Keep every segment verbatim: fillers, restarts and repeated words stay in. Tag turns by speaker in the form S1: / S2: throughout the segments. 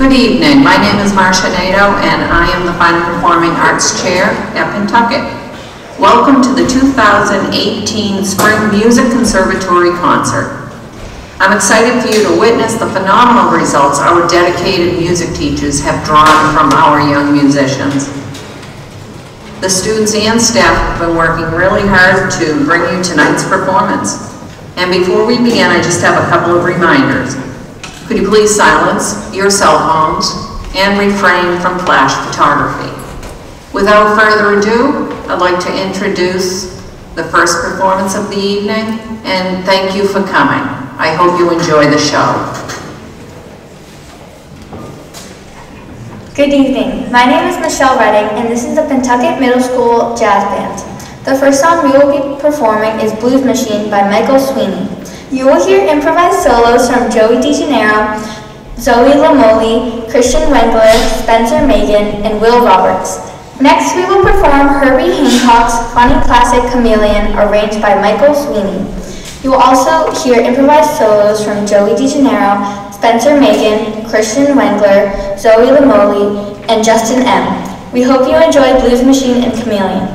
S1: Good evening. My name is Marcia Nato, and I am the Fine Performing Arts Chair at Pentucket. Welcome to the two thousand eighteen Spring Music Conservatory Concert. I'm excited for you to witness the phenomenal results our dedicated music teachers have drawn from our young musicians. The students and staff have been working really hard to bring you tonight's performance. And before we begin, I just have a couple of reminders. Could you please silence your cell phones and refrain from flash photography? Without further ado, I'd like to introduce the first performance of the evening, and thank you for coming. I hope you enjoy the show.
S2: Good evening. My name is Michelle Redding, and this is the Pentucket Middle School Jazz Band. The first song we will be performing is Blues Machine by Michael Sweeney. You will hear improvised solos from Joey DeGennaro, Zoe Lamoli, Christian Wengler, Spencer Megan, and Will Roberts. Next, we will perform Herbie Hancock's funny classic Chameleon, arranged by Michael Sweeney. You will also hear improvised solos from Joey DeGennaro, Spencer Megan, Christian Wengler, Zoe Lamoli, and Justin M. We hope you enjoy Blues Machine and Chameleon.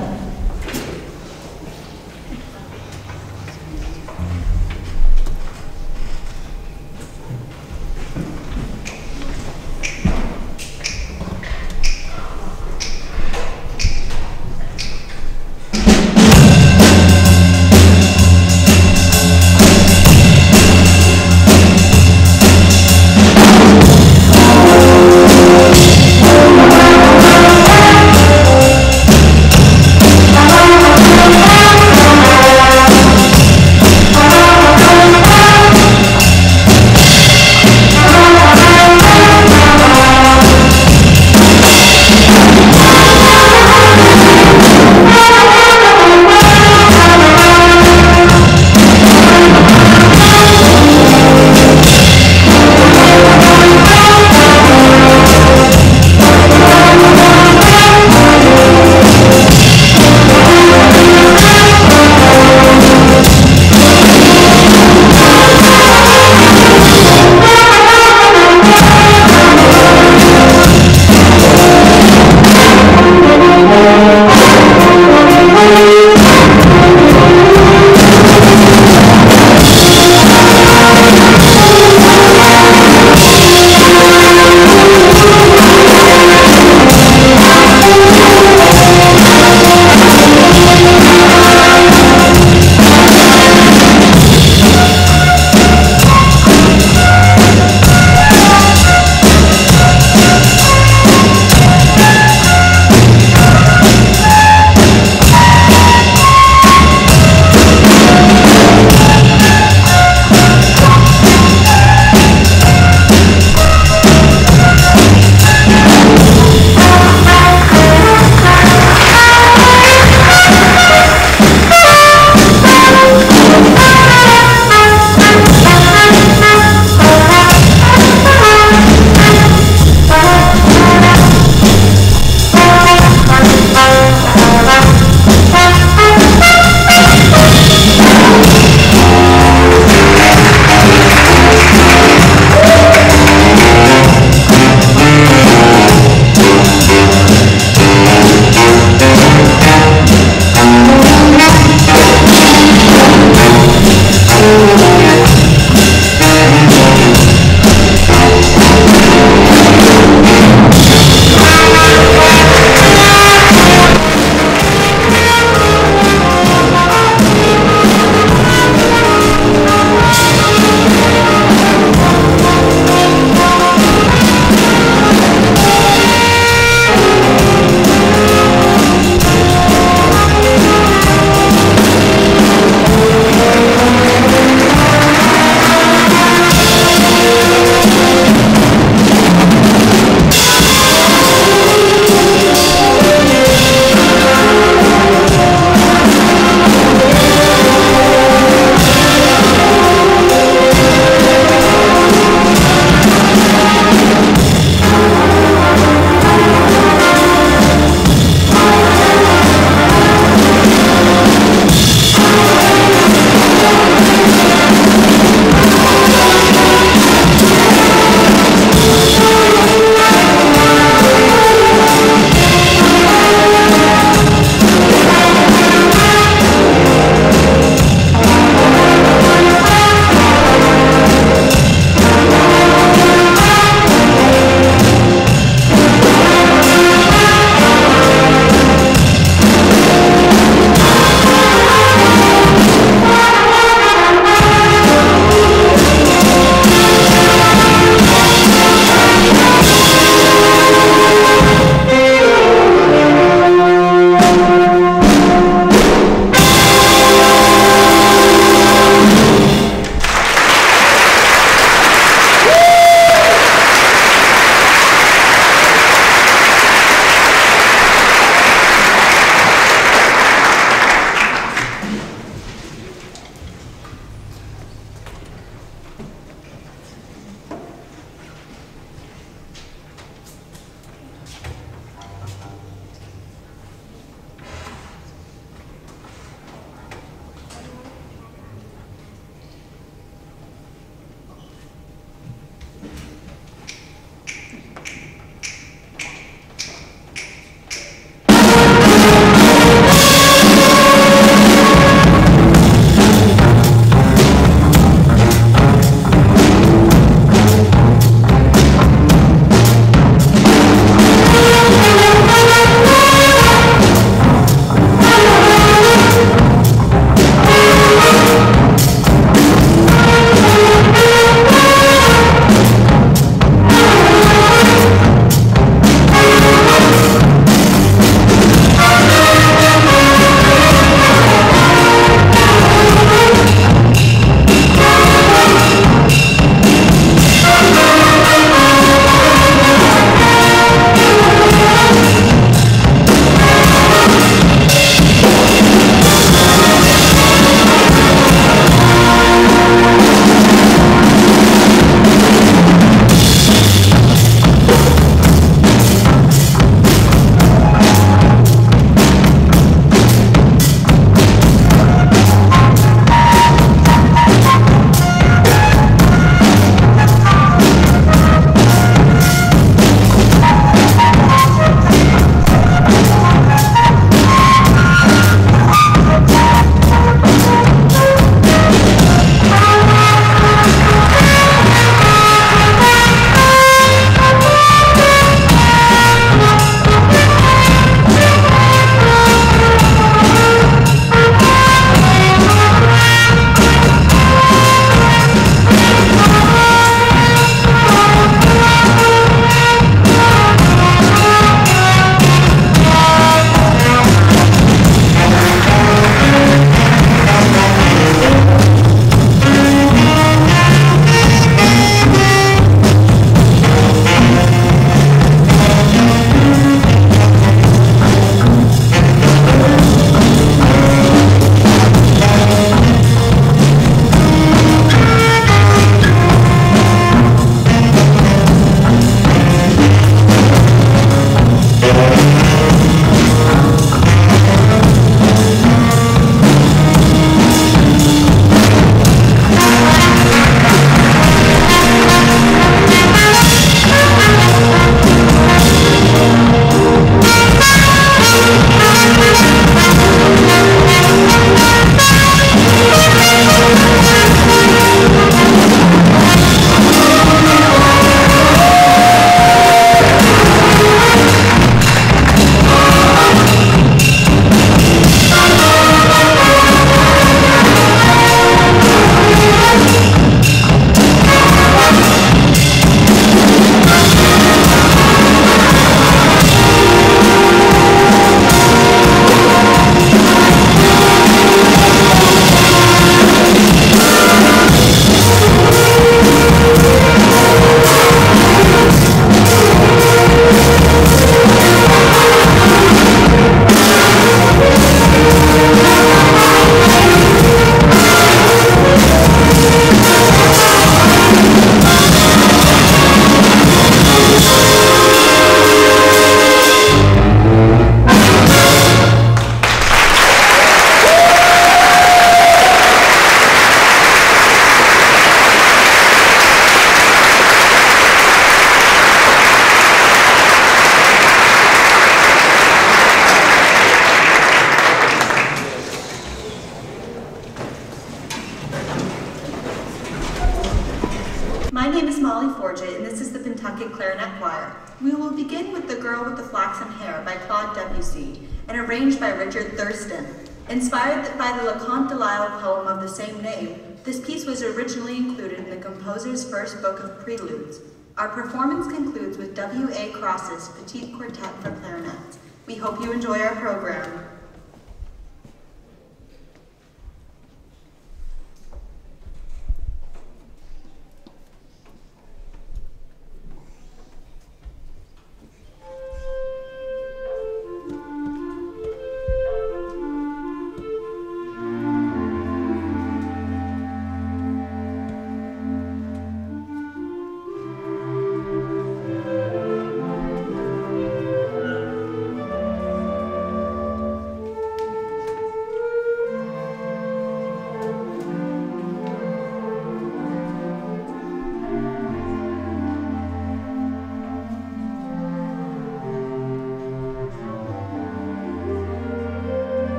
S3: begin with The Girl with the Flaxen Hair by Claude Debussy and arranged by Richard Thurston. Inspired by the Leconte de Lisle poem of the same name, this piece was originally included in the composer's first book of preludes. Our performance concludes with W A Cross's Petite Quartet for clarinet. We hope you enjoy our program.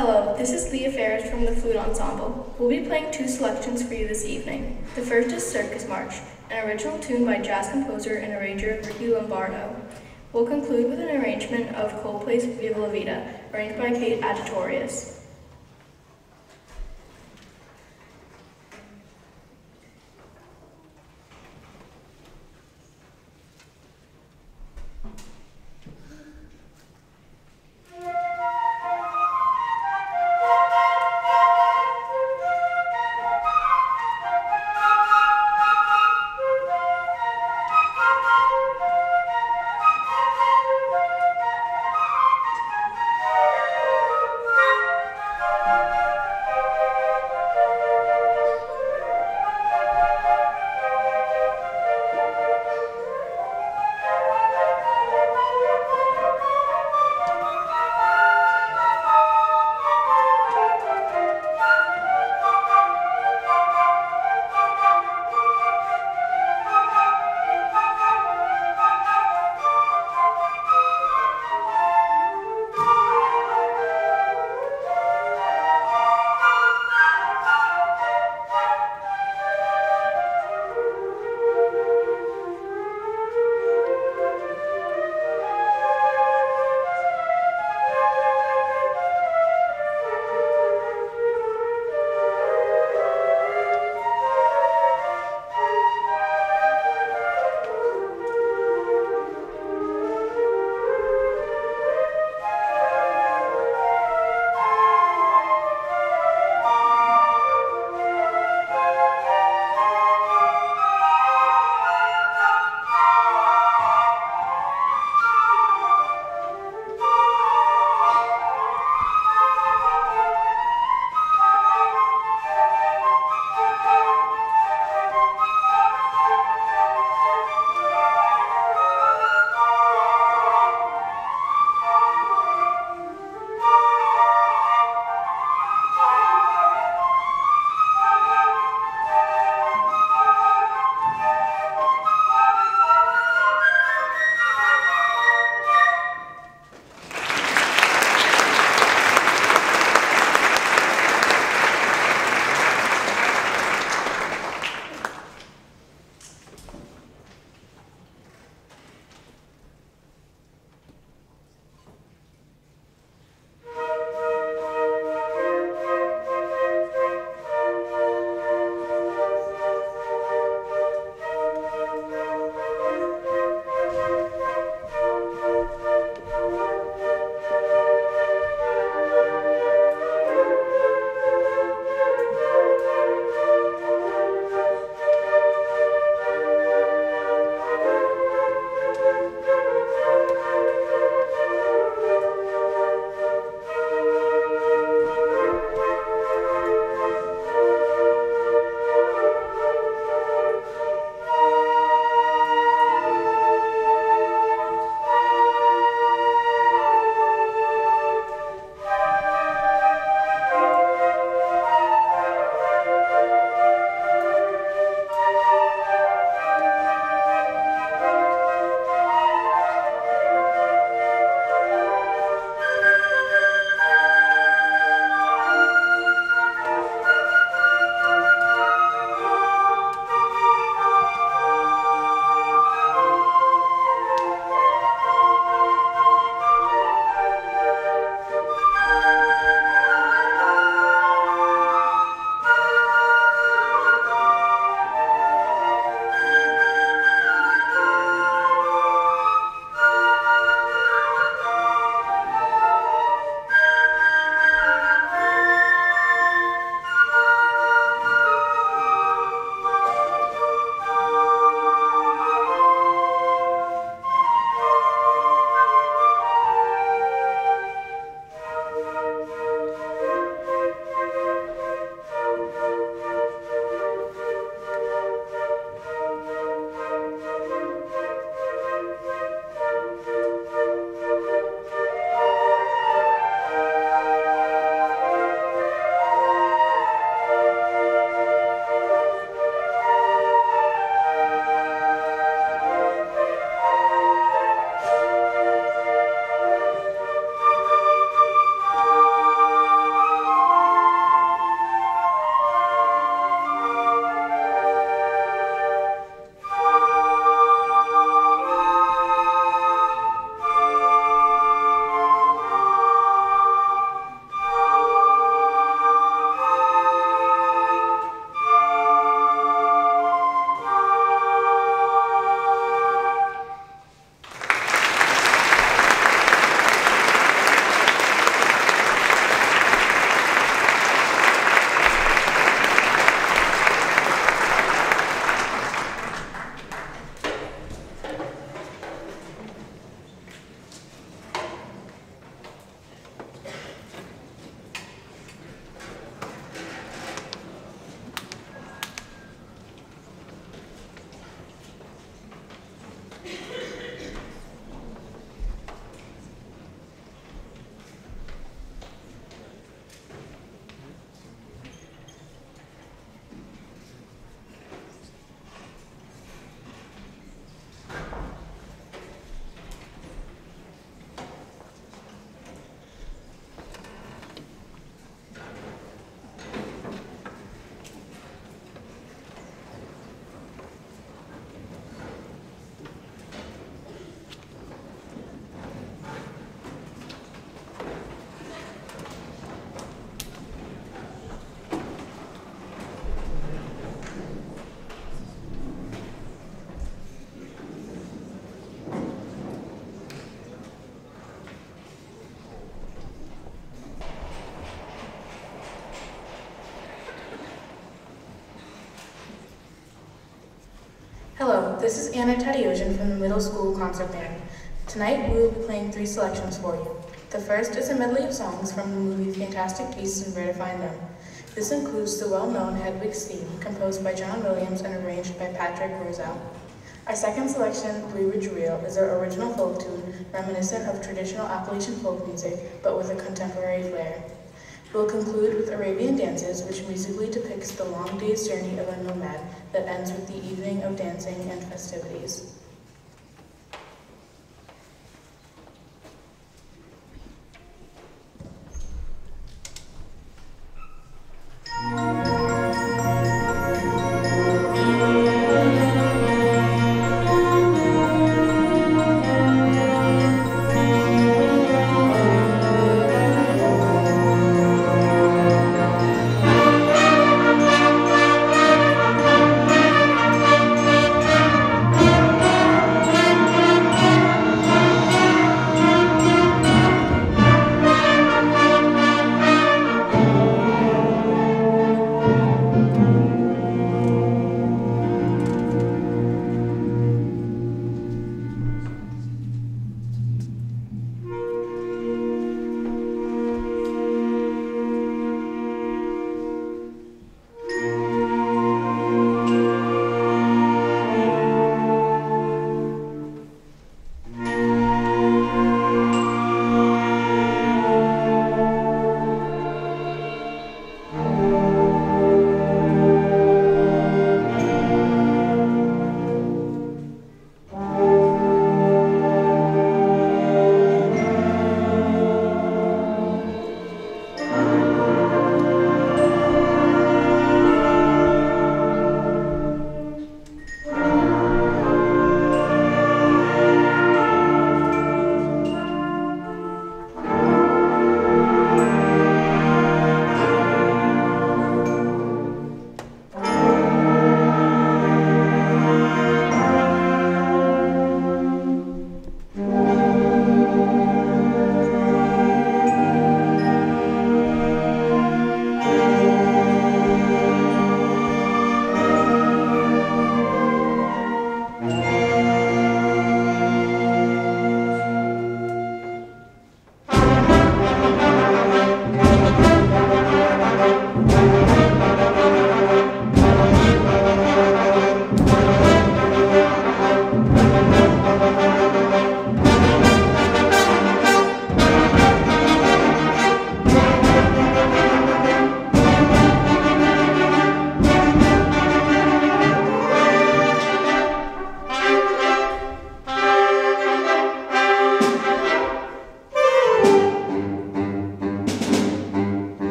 S4: Hello, this is Leah Ferris from the Flute Ensemble. We'll be playing two selections for you this evening. The first is Circus March, an original tune by jazz composer and arranger Ricky Lombardo. We'll conclude with an arrangement of Coldplay's Viva La Vida, arranged by Kate Agitorius.
S5: this is Anna Tadeusian from the Middle School Concert Band. Tonight we will be playing three selections for you. The first is a medley of songs from the movie Fantastic Beasts and Where to Find Them. This includes the well-known Hedwig's Theme, composed by John Williams and arranged by Patrick Rosell. Our second selection, Blue Ridge Reel, is our original folk tune, reminiscent of traditional Appalachian folk music, but with a contemporary flair. We'll conclude with Arabian Dances, which musically depicts the long day's journey of a nomad that ends with the evening of dancing and festivities.
S2: Thank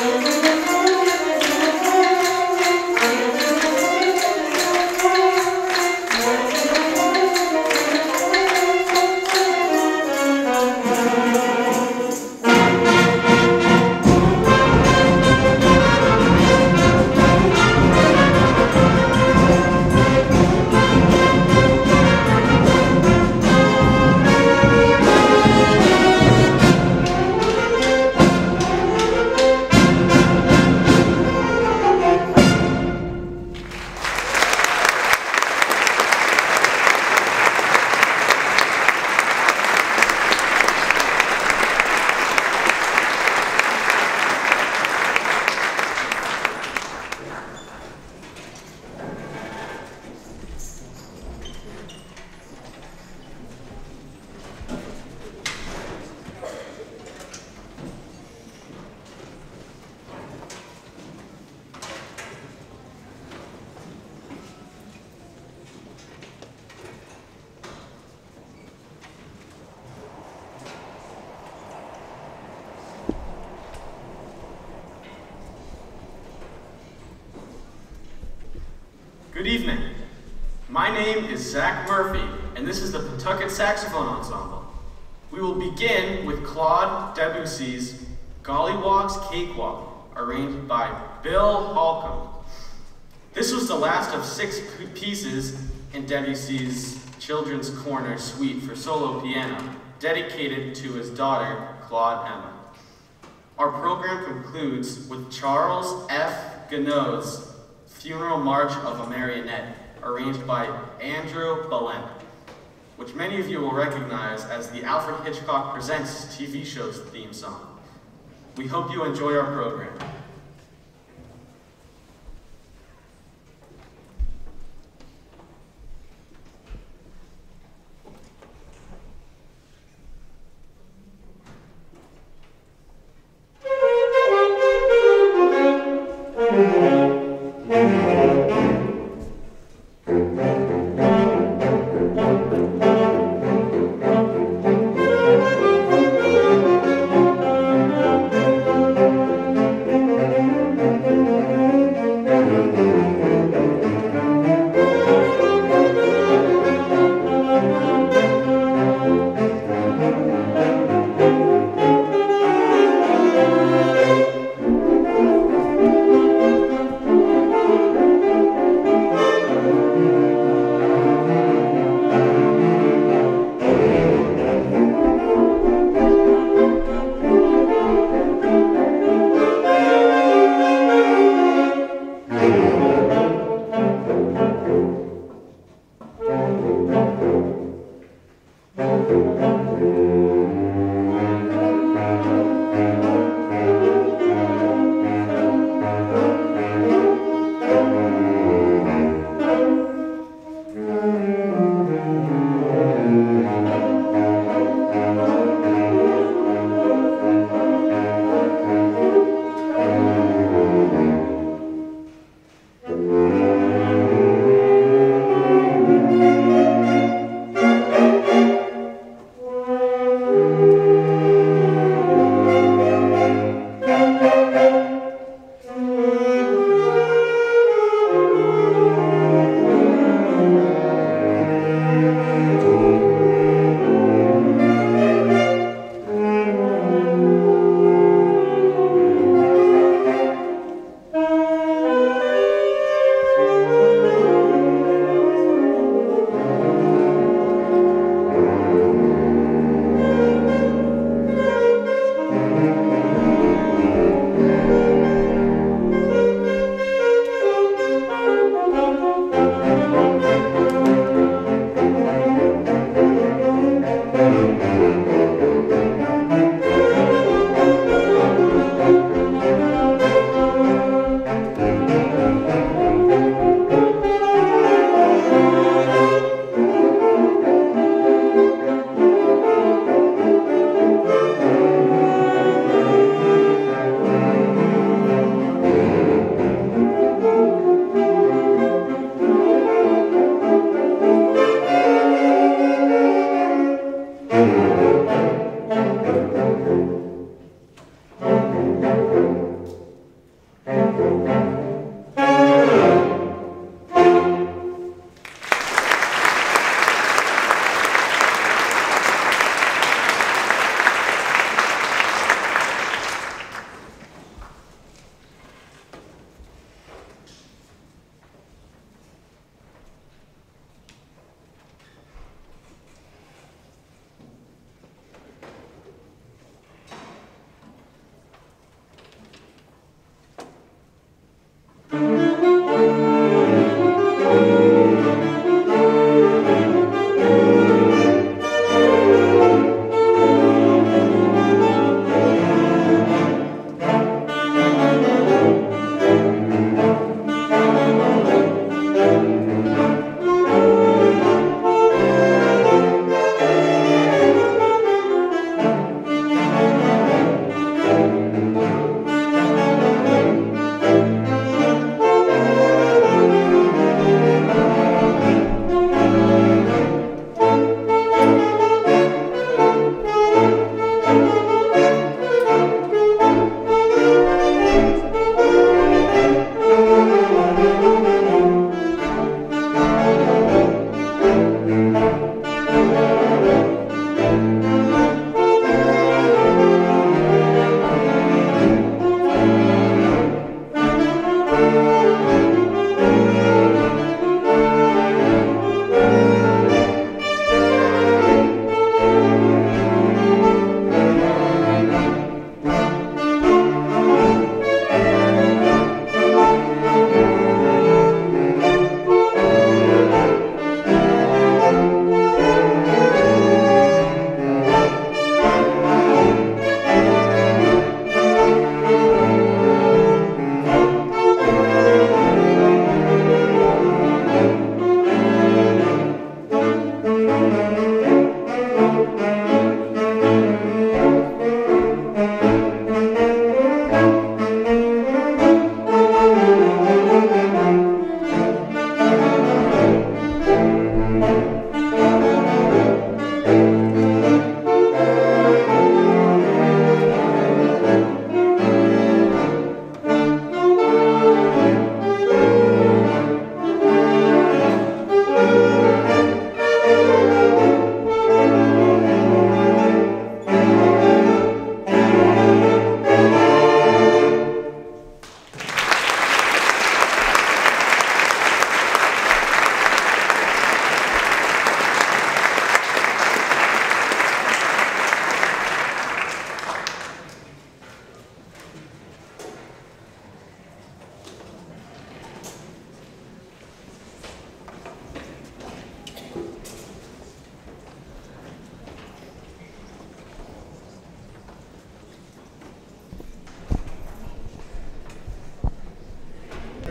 S6: Good evening. My name is Zach Murphy, and this is the Pentucket Saxophone Ensemble. We will begin with Claude Debussy's Gollywog's Cakewalk, arranged by Bill Holcomb. This was the last of six pieces in Debussy's Children's Corner Suite for solo piano, dedicated to his daughter, Claude Emma. Our program concludes with Charles F. Gounod's Funeral March of a Marionette, arranged by Andrew Balent, which many of you will recognize as the Alfred Hitchcock Presents T V show's theme song. We hope you enjoy our program.
S7: Thank you.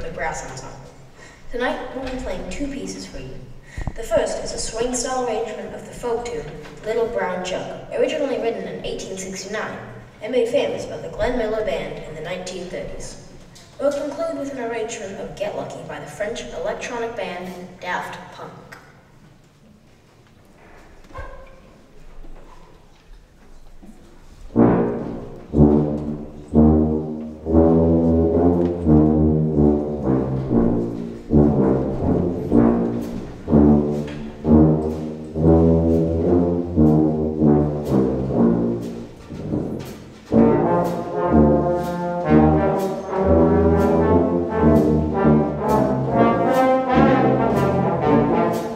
S7: the brass ensemble. Tonight, we'll be playing two pieces for you. The first is a swing-style arrangement of the folk tune, Little Brown Jug, originally written in eighteen sixty-nine and made famous by the Glenn Miller Band in the nineteen thirties. We'll conclude with an arrangement of Get Lucky by the French electronic band Daft Punk.
S8: Thank you.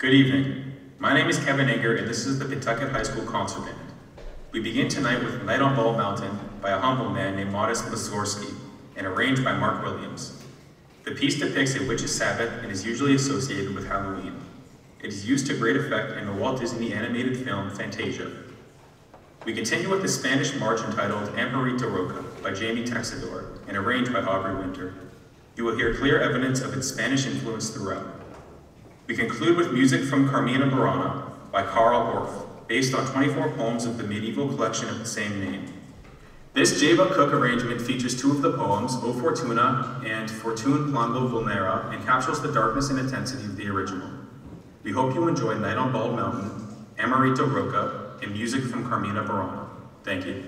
S8: Good evening. My name is Kevin Ager, and this is the Pentucket High School Concert Band. We begin tonight with Night on Bald Mountain by a humble man named Modest Mussorgsky and arranged by Mark Williams. The piece depicts a witch's Sabbath and is usually associated with Halloween. It is used to great effect in the Walt Disney animated film Fantasia. We continue with the Spanish march entitled Amparita Roca by Jamie Texador and arranged by Aubrey Winter. You will hear clear evidence of its Spanish influence throughout. We conclude with music from Carmina Burana by Carl Orff, based on twenty-four poems of the medieval collection of the same name. This J. Buck Cook arrangement features two of the poems, O Fortuna and Fortune Plango Vulnera, and captures the darkness and intensity of the original. We hope you enjoy Night on Bald Mountain, Amparita Roca, and music from Carmina Burana. Thank you.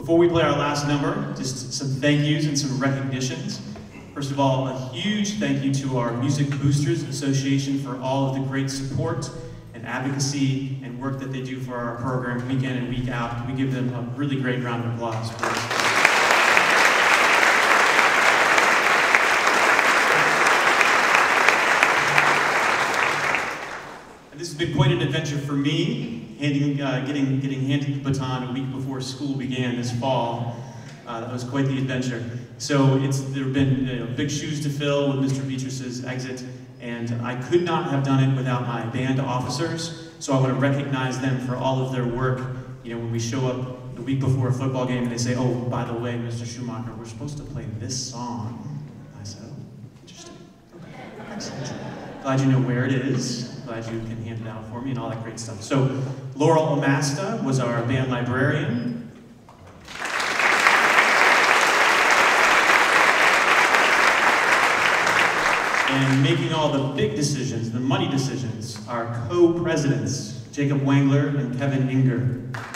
S9: Before we play our last number, just some thank yous and some recognitions. First of all, a huge thank you to our Music Boosters Association for all of the great support and advocacy and work that they do for our program week in and week out. We give them a really great round of applause for this. This has been quite an adventure for me, handing, uh, getting, getting handed the baton a week before school began this fall. Uh, that was quite the adventure. So it's, there have been you know, big shoes to fill with Mister Beatrice's exit, and I could not have done it without my band officers. So I want to recognize them for all of their work. You know, when we show up the week before a football game and they say, "Oh, by the way, Mister Schumacher, we're supposed to play this song." I said, "Oh, interesting. Okay, excellent. Glad you know where it is. Glad you can hand it out for me," and all that great stuff. So Laurel Omasta was our band librarian. And making all the big decisions, the money decisions, our co-presidents, Jacob Wangler and Kevin Inger.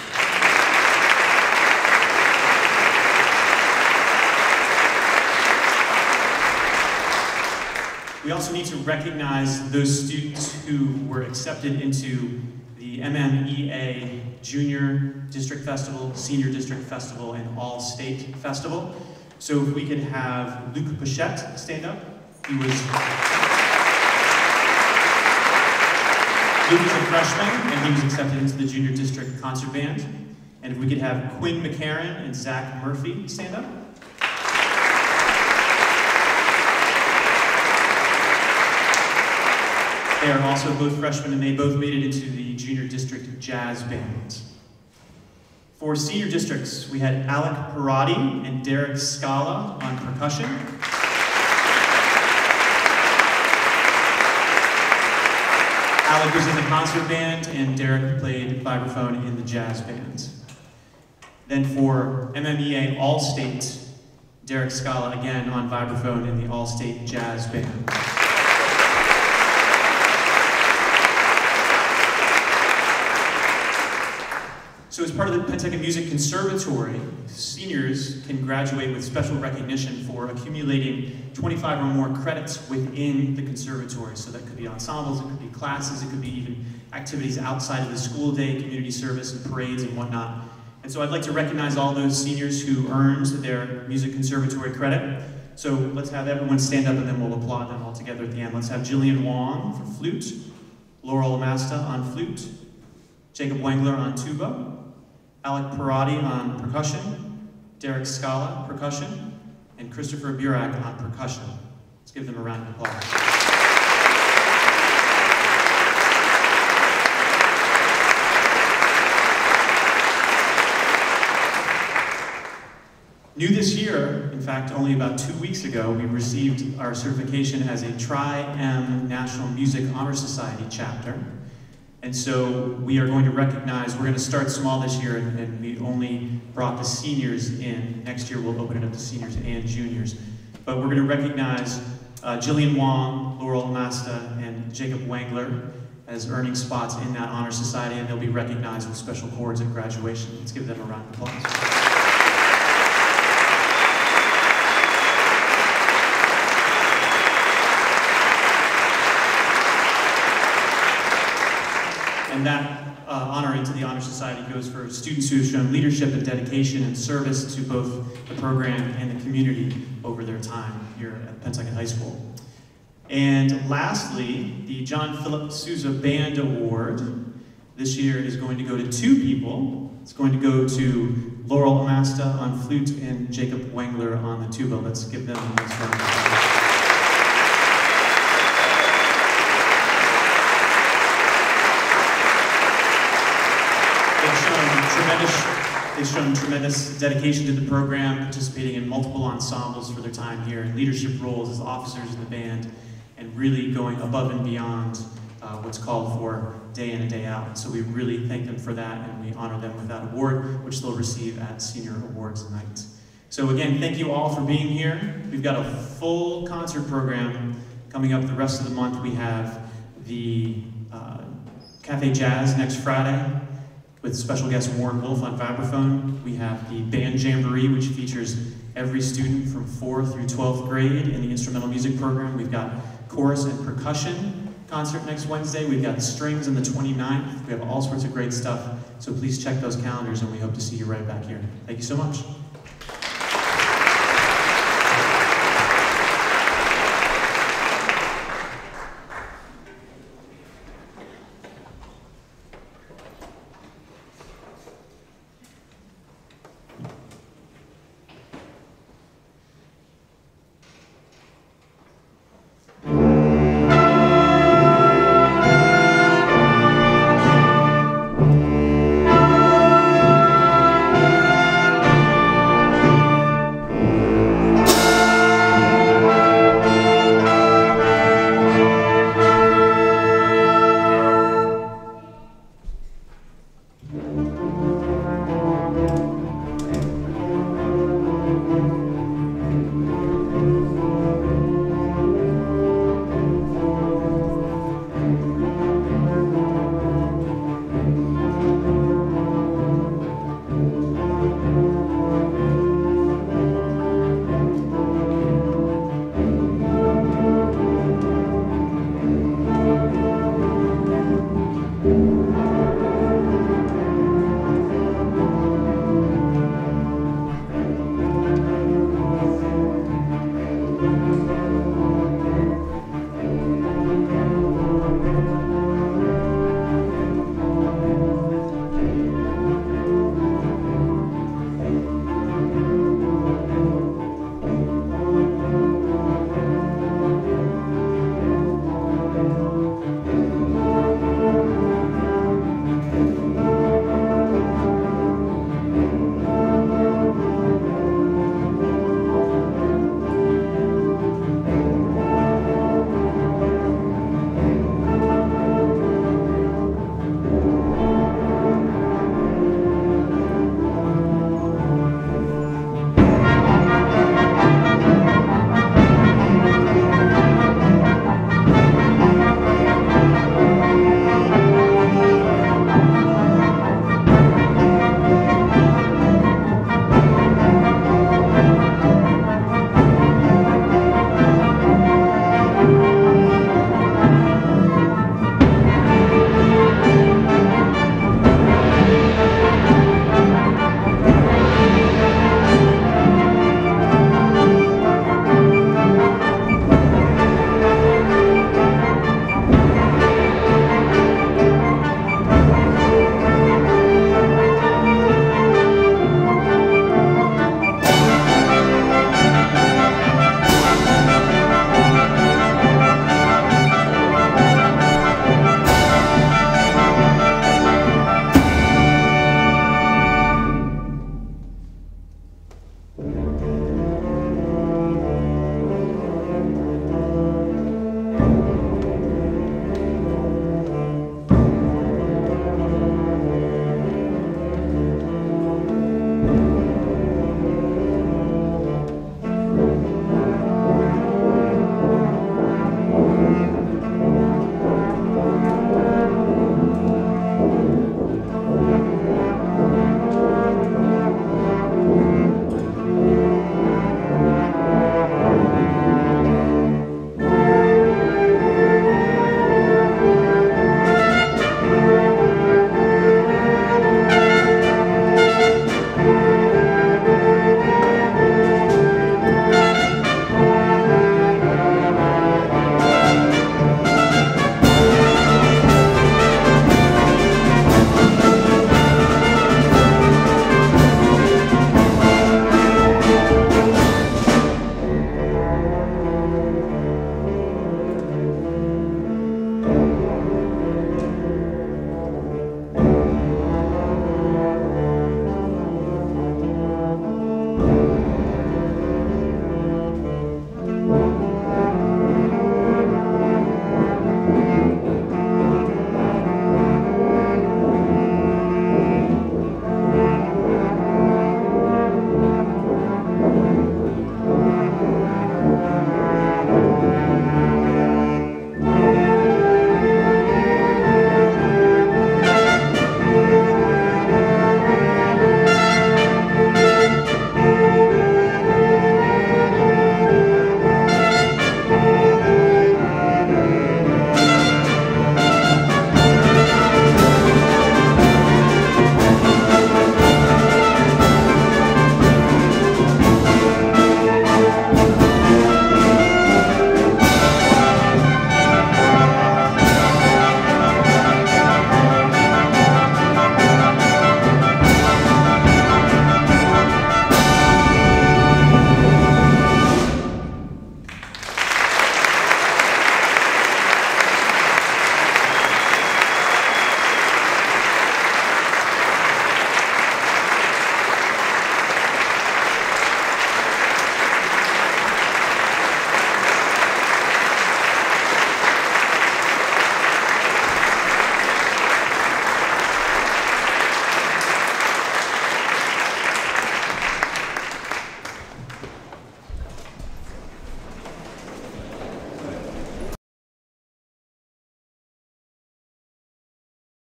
S9: We also need to recognize those students who were accepted into the M M E A Junior District Festival, Senior District Festival, and All-State Festival. So if we could have Luc Pochette stand up. He was, Luke is a freshman, and he was accepted into the Junior District Concert Band. And if we could have Quinn McCarron and Zach Murphy stand up. They are also both freshmen, and they both made it into the Junior District Jazz Band. For senior districts, we had Alec Parati and Derek Scala on percussion. Alec was in the concert band, and Derek played vibraphone in the jazz band. Then for M M E A All-State, Derek Scala again on vibraphone in the All-State Jazz Band. So as part of the Pentucket Music Conservatory, seniors can graduate with special recognition for accumulating twenty-five or more credits within the conservatory. So that could be ensembles, it could be classes, it could be even activities outside of the school day, community service and parades and whatnot. And so I'd like to recognize all those seniors who earned their Music Conservatory credit. So let's have everyone stand up and then we'll applaud them all together at the end. Let's have Jillian Wong for flute, Laurel Omasta on flute, Jacob Wangler on tuba, Alec Parati on percussion, Derek Scala percussion, and Christopher Burak on percussion. Let's give them a round of applause. New this year, in fact, only about two weeks ago, we received our certification as a Tri-M National Music Honor Society chapter. And so we are going to recognize, we're going to start small this year, and, and we only brought the seniors in. Next year we'll open it up to seniors and juniors. But we're going to recognize uh, Jillian Wong, Laurel Omasta, and Jacob Wangler as earning spots in that honor society, and they'll be recognized with special awards at graduation. Let's give them a round of applause. And that uh, honor into the Honor Society goes for students who have shown leadership and dedication and service to both the program and the community over their time here at Pentucket High School. And lastly, the John Philip Sousa Band Award this year is going to go to two people. It's going to go to Laurel Omasta on flute and Jacob Wangler on the tuba. Let's give them a nice round of applause. Tremendous, they've shown tremendous dedication to the program, participating in multiple ensembles for their time here, and leadership roles as officers in the band, and really going above and beyond uh, what's called for day in and day out. So we really thank them for that, and we honor them with that award, which they'll receive at Senior Awards Night. So again, thank you all for being here. We've got a full concert program coming up the rest of the month. We have the uh, Cafe Jazz next Friday, with special guest Warren Wolf on vibraphone. We have the Band Jamboree, which features every student from fourth through twelfth grade in the instrumental music program. We've got chorus and percussion concert next Wednesday. We've got strings on the twenty-ninth. We have all sorts of great stuff. So please check those calendars, and we hope to see you right back here. Thank you so much.